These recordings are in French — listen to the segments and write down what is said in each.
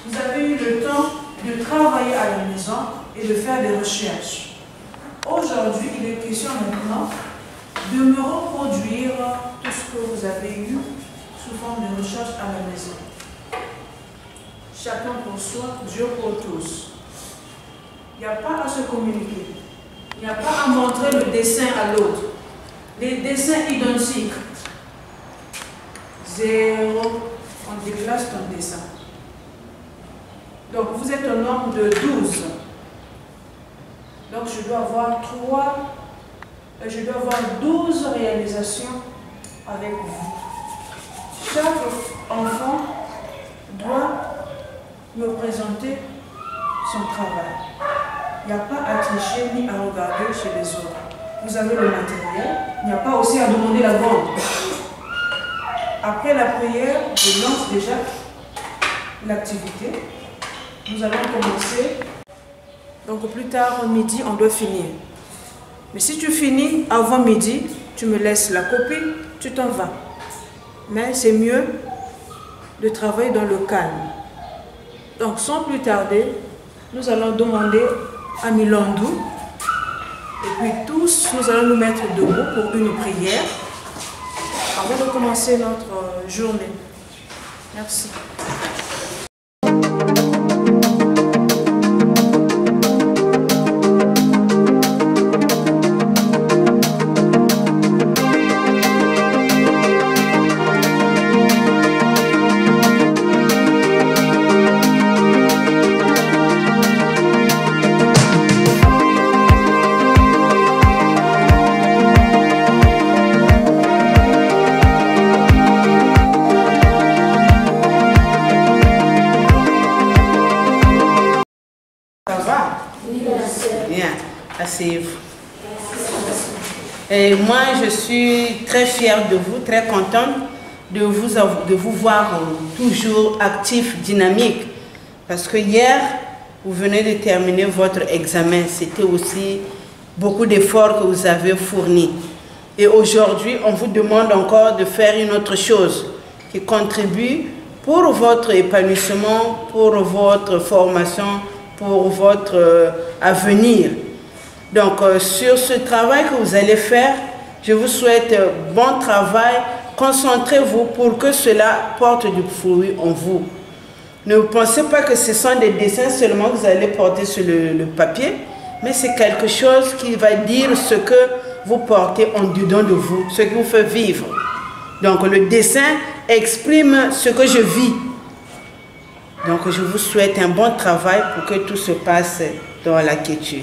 vous avez eu le temps de travailler à la maison et de faire des recherches. Aujourd'hui, il est question maintenant de me reproduire tout ce que vous avez eu sous forme de recherche à la maison. Chacun pour soi, Dieu pour tous. Il n'y a pas à se communiquer. Il n'y a pas à montrer le dessin à l'autre. Les dessins identiques. 0, on déclasse ton dessin. Donc vous êtes un nombre de 12. Donc je dois avoir 12 réalisations avec vous. Chaque enfant doit me présenter son travail. Il n'y a pas à tricher ni à regarder chez les autres. Vous avez le matériel, il n'y a pas aussi à demander la vente. Après la prière, je lance déjà l'activité. Nous allons commencer. Donc plus tard, midi, on doit finir. Mais si tu finis avant midi, tu me laisses la copie, tu t'en vas. Mais c'est mieux de travailler dans le calme. Donc sans plus tarder, nous allons demander à Milandou. Et puis tous, nous allons nous mettre debout pour une prière avant de commencer notre journée. Merci. Et moi, je suis très fière de vous, très contente de vous voir toujours actif, dynamique. Parce que hier, vous venez de terminer votre examen. C'était aussi beaucoup d'efforts que vous avez fournis. Et aujourd'hui, on vous demande encore de faire une autre chose qui contribue pour votre épanouissement, pour votre formation, pour votre avenir. Donc, sur ce travail que vous allez faire, je vous souhaite bon travail. Concentrez-vous pour que cela porte du fruit en vous. Ne pensez pas que ce sont des dessins seulement que vous allez porter sur le papier, mais c'est quelque chose qui va dire ce que vous portez en dedans de vous, ce qui vous fait vivre. Donc, le dessin exprime ce que je vis. Donc, je vous souhaite un bon travail pour que tout se passe dans la quiétude.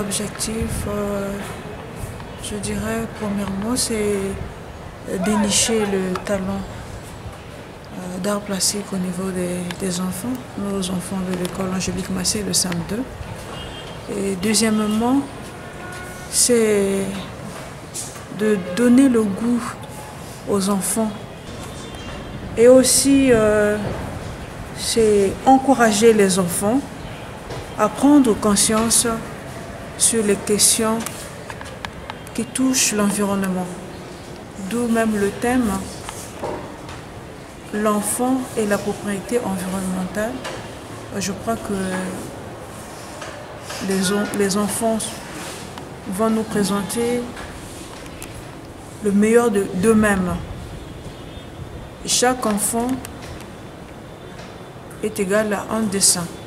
l'objectif, je dirais, premièrement, c'est dénicher le talent d'art plastique au niveau des enfants, nos enfants de l'école Angélique Massé de SAM2. Et deuxièmement, c'est de donner le goût aux enfants. Et aussi, c'est encourager les enfants à prendre conscience sur les questions qui touchent l'environnement. D'où même le thème « L'enfant et la propriété environnementale ». Je crois que les enfants vont nous présenter le meilleur d'eux-mêmes. Chaque enfant est égal à un dessin.